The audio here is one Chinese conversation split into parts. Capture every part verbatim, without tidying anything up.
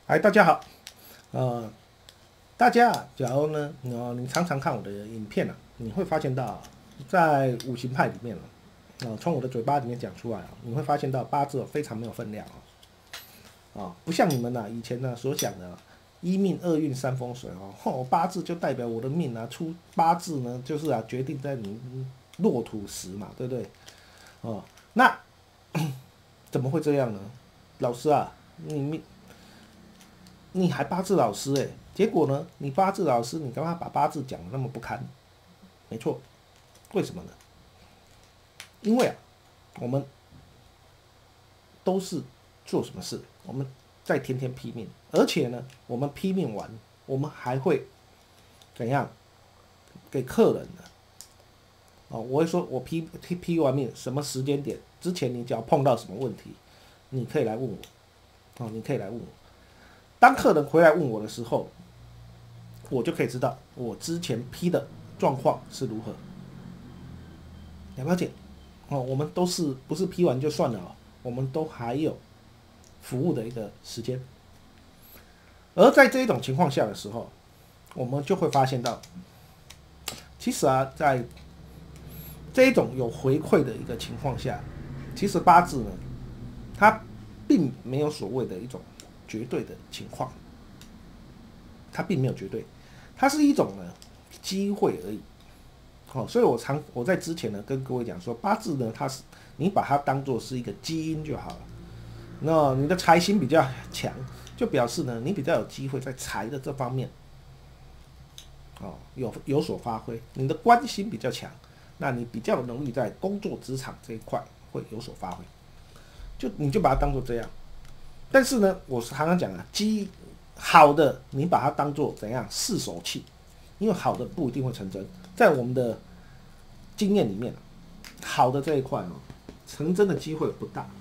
嗨，大家好。呃，大家啊，假如呢，呃，你常常看我的影片啊，你会发现到，在五行派里面啊，呃，从我的嘴巴里面讲出来啊，你会发现到八字哦非常没有分量啊，啊，不像你们呐、以前呢所讲的啊一命二运三风水哦，吼，八字就代表我的命啊，出八字呢就是啊决定在你落土时嘛，对不对？哦，那怎么会这样呢？老师啊，你命你还八字老师哎、欸结果呢，你八字老师，你干嘛把八字讲的那么不堪？没错，为什么呢？因为啊，我们都是做什么事，我们在天天批命，而且呢，我们批命完，我们还会怎样给客人呢？哦，我会说，我批批批完命，什么时间点之前，你只要碰到什么问题，你可以来问我，哦，你可以来问我。当客人回来问我的时候，我就可以知道我之前批的状况是如何，了不了解？哦，我们都是不是批完就算了哦，我们都还有服务的一个时间。而在这一种情况下的时候，我们就会发现到，其实啊，在这一种有回馈的一个情况下，其实八字呢，它并没有所谓的一种绝对的情况，它并没有绝对，它是一种呢机会而已。哦，所以我常我在之前呢跟各位讲说，八字呢它是你把它当做是一个基因就好了。那你的财星比较强，就表示呢你比较有机会在财的这方面哦有有所发挥。你的官星比较强，那你比较容易在工作职场这一块会有所发挥。就你就把它当做这样。但是呢，我常常讲啊，基好的你把它当做怎样试手气，因为好的不一定会成真。在我们的经验里面，好的这一块哦，成真的机会不大。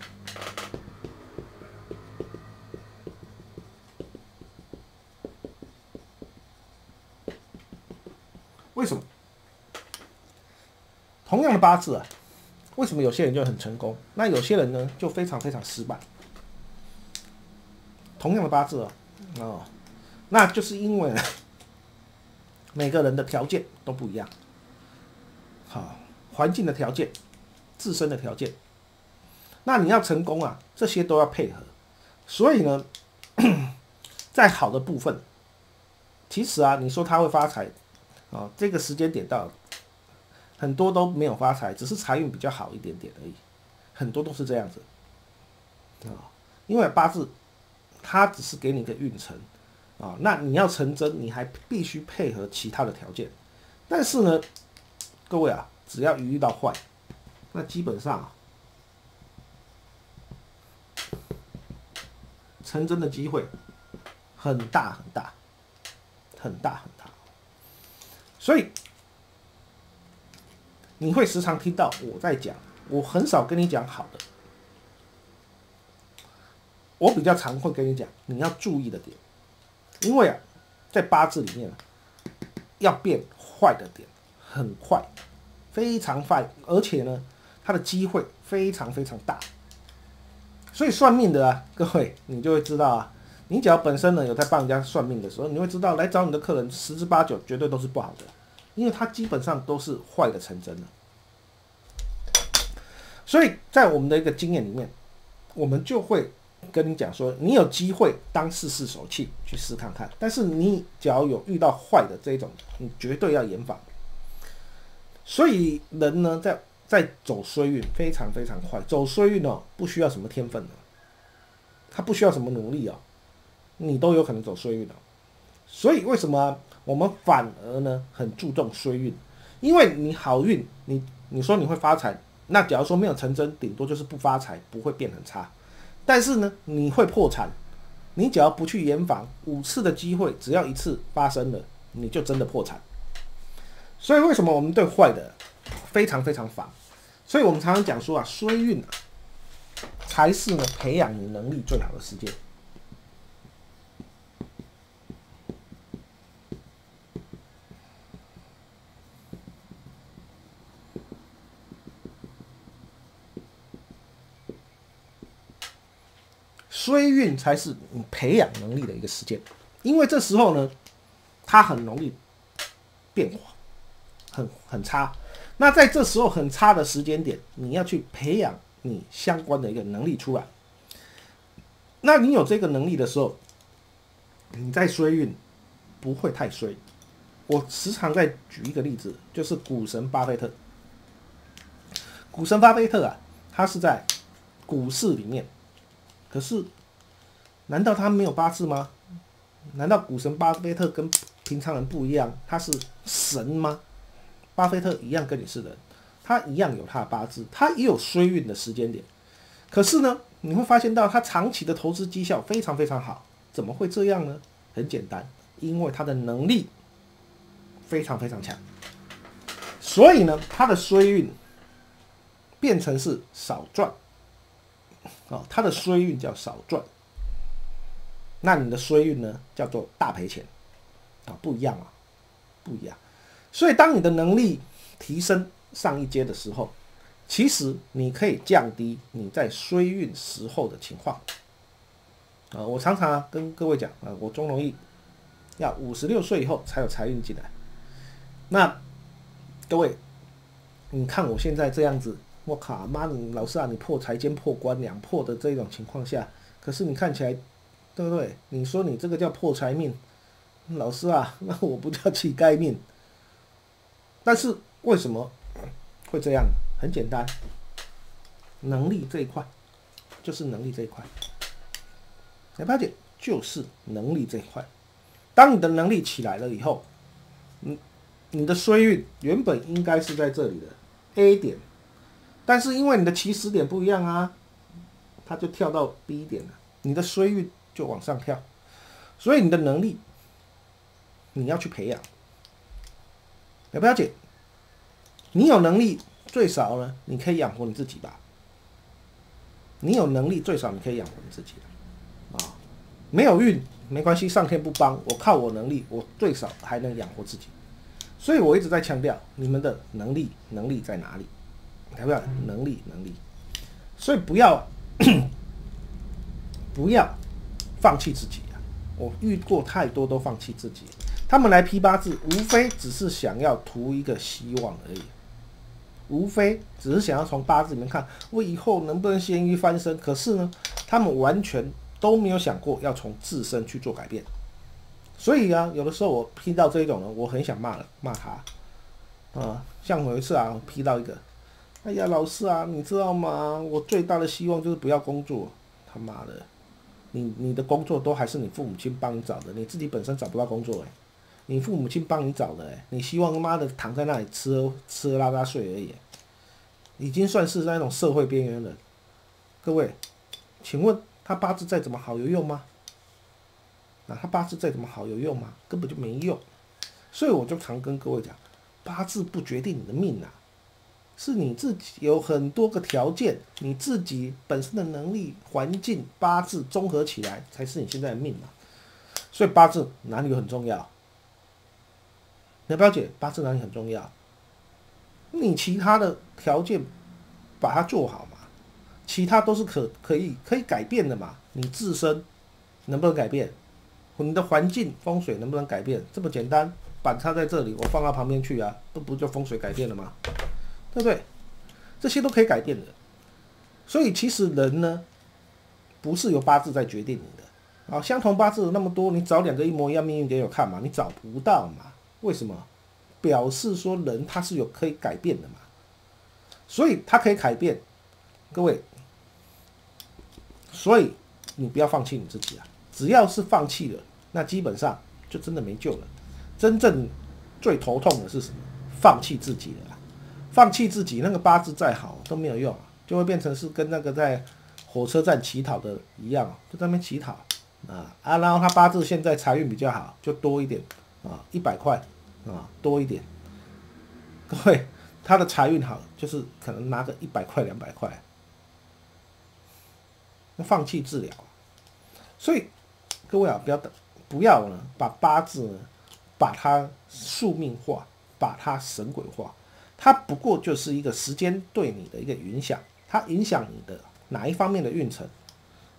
为什么？同样的八字啊，为什么有些人就很成功，那有些人呢就非常非常失败？同样的八字啊，哦，那就是因为呢每个人的条件都不一样，好，环境的条件、自身的条件，那你要成功啊，这些都要配合。所以呢，在好的部分，其实啊，你说他会发财啊，这个时间点到了，很多都没有发财，只是财运比较好一点点而已，很多都是这样子啊。因为八字它只是给你一个运程啊，那你要成真，你还必须配合其他的条件。但是呢，各位啊，只要一遇到坏，那基本上啊，成真的机会很大很大很大很大。所以你会时常听到我在讲，我很少跟你讲好的，我比较常会跟你讲你要注意的点，因为啊，在八字里面啊，要变坏的点很快，非常快，而且呢，它的机会非常非常大。所以算命的啊，各位你就会知道啊，你只要本身呢有在帮人家算命的时候，你会知道来找你的客人十之八九绝对都是不好的，因为他基本上都是坏的成真了。所以在我们的一个经验里面，我们就会跟你讲说，你有机会当试试手气去试看看，但是你只要有遇到坏的这种，你绝对要严防。所以人呢，在在走衰运非常非常快，走衰运哦，不需要什么天分的，他不需要什么努力哦，你都有可能走衰运的。所以为什么我们反而呢很注重衰运？因为你好运，你你说你会发财，那假如说没有成真，顶多就是不发财，不会变很差。但是呢，你会破产，你只要不去严防，五次的机会只要一次发生了，你就真的破产。所以为什么我们对坏的非常非常防？所以我们常常讲说啊，衰运啊，才是呢培养你能力最好的时间。 衰运才是你培养能力的一个时间，因为这时候呢，它很容易变化，很很差。那在这时候很差的时间点，你要去培养你相关的一个能力出来。那你有这个能力的时候，你在衰运不会太衰。我时常在举一个例子，就是股神巴菲特。股神巴菲特啊，他是在股市里面，可是难道他没有八字吗？难道股神巴菲特跟平常人不一样？他是神吗？巴菲特一样跟你是人，他一样有他的八字，他也有衰运的时间点。可是呢，你会发现到他长期的投资绩效非常非常好，怎么会这样呢？很简单，因为他的能力非常非常强，所以呢，他的衰运变成是少赚，哦，他的衰运叫少赚，那你的衰运呢，叫做大赔钱，啊，不一样啊，不一样。所以当你的能力提升上一阶的时候，其实你可以降低你在衰运时候的情况。啊，我常常跟各位讲啊，我中农易要五十六岁以后才有财运进来。那各位，你看我现在这样子，我靠，妈，你老师啊，你破财兼破官两破的这种情况下，可是你看起来，对不对？你说你这个叫破财命，老师啊，那我不叫乞丐命。但是为什么会这样？很简单，能力这一块，就是能力这一块。了不解？就是能力这一块。当你的能力起来了以后，你你的衰运原本应该是在这里的 A 点，但是因为你的起始点不一样啊，它就跳到 B 点了，你的衰运就往上跳。所以你的能力，你要去培养。了不了解？你有能力，最少呢，你可以养活你自己吧。你有能力，最少你可以养活你自己啊。没有运没关系，上天不帮我，靠我能力，我最少还能养活自己。所以我一直在强调，你们的能力，能力在哪里？了不了？能力，能力。所以不要不要放弃自己啊！我遇过太多都放弃自己。他们来批八字，无非只是想要图一个希望而已，无非只是想要从八字里面看我以后能不能咸鱼翻身。可是呢，他们完全都没有想过要从自身去做改变。所以啊，有的时候我批到这种人，我很想骂了，骂他啊、呃。像有一次啊，批到一个，哎呀，老师啊，你知道吗？我最大的希望就是不要工作。他妈的，你你的工作都还是你父母亲帮你找的，你自己本身找不到工作哎、欸。你父母亲帮你找的、欸，你希望他妈的躺在那里吃吃喝拉撒睡而已、欸，已经算是那种社会边缘人。各位，请问他八字再怎么好有用吗？那、啊、他八字再怎么好有用吗？根本就没用。所以我就常跟各位讲，八字不决定你的命啊，是你自己有很多个条件，你自己本身的能力、环境、八字综合起来，才是你现在的命嘛。所以八字哪里有很重要？你了解八字哪里很重要？你其他的条件把它做好嘛，其他都是可可以可以改变的嘛。你自身能不能改变？你的环境风水能不能改变？这么简单，板插在这里，我放到旁边去啊，这不就风水改变了吗？对不对？这些都可以改变的。所以其实人呢，不是由八字在决定你的啊。相同八字那么多，你找两个一模一样命运给我看嘛？你找不到嘛？为什么？表示说人他是有可以改变的嘛，所以他可以改变。各位，所以你不要放弃你自己啊！只要是放弃了，那基本上就真的没救了。真正最头痛的是什么？放弃自己了啦！放弃自己，那个八字再好都没有用，就会变成是跟那个在火车站乞讨的一样，就在那边乞讨啊啊！然后他八字现在财运比较好，就多一点啊，一百块。啊，多一点，各位，他的财运好，就是可能拿个一百块、两百块，那放弃治疗。所以各位啊，不要等，不要呢，把八字呢，把它宿命化，把它神鬼化。它不过就是一个时间对你的一个影响，它影响你的哪一方面的运程，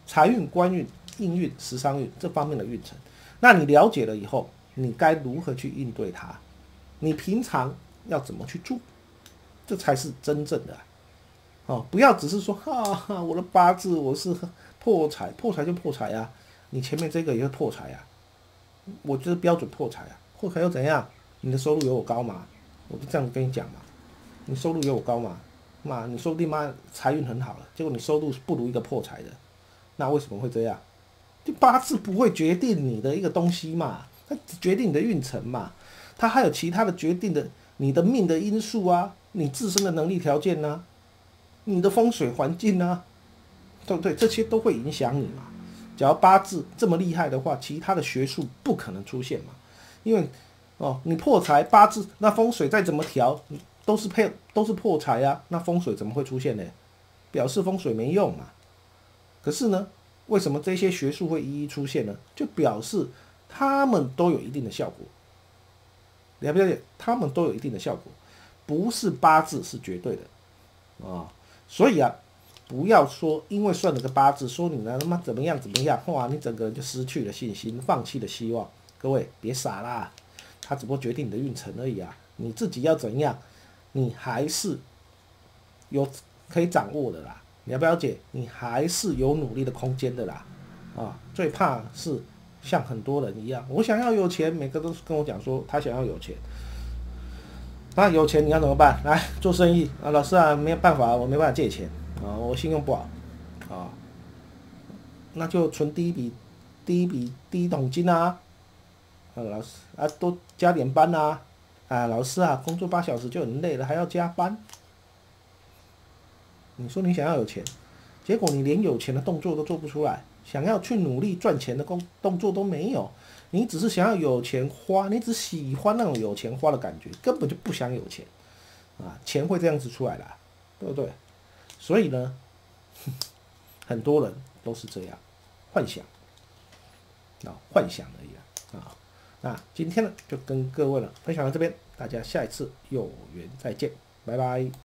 财运、官运、印运、时商运这方面的运程。那你了解了以后，你该如何去应对它？你平常要怎么去做？这才是真正的、啊、哦，不要只是说哈哈，我的八字我是破财，破财就破财啊，你前面这个也是破财啊，我就是标准破财啊，破财又怎样？你的收入有我高嘛？我就这样跟你讲嘛，你收入有我高嘛？妈，你说不定妈财运很好了，结果你收入不如一个破财的，那为什么会这样？就八字不会决定你的一个东西嘛，它只决定你的运程嘛，它还有其他的决定的你的命的因素啊，你自身的能力条件啊，你的风水环境啊，对不对？这些都会影响你嘛。只要八字这么厉害的话，其他的学术不可能出现嘛，因为哦，你破财八字，那风水再怎么调，都是配都是破财啊，那风水怎么会出现呢？表示风水没用嘛。可是呢，为什么这些学术会一一出现呢？就表示他们都有一定的效果，了不了解？他们都有一定的效果，不是八字是绝对的啊、哦。所以啊，不要说因为算了个八字，说你呢他妈怎么样怎么样，哇，你整个人就失去了信心，放弃了希望。各位别傻啦，他只不过决定你的运程而已啊，你自己要怎样，你还是有可以掌握的啦。你要不了解？你还是有努力的空间的啦，啊，最怕是像很多人一样，我想要有钱，每个都跟我讲说他想要有钱，那有钱你要怎么办？来做生意啊，老师啊，没有办法，我没办法借钱啊，我信用不好啊，那就存第一笔第一笔第一桶金啊，啊老师啊多加点班啊，啊老师啊工作八小时就很累了，还要加班。你说你想要有钱，结果你连有钱的动作都做不出来，想要去努力赚钱的工动作都没有，你只是想要有钱花，你只喜欢那种有钱花的感觉，根本就不想有钱啊！钱会这样子出来的、啊，对不对？所以呢，很多人都是这样幻想啊，幻想而已啊。啊那今天呢，就跟各位呢分享到这边，大家下一次有缘再见，拜拜。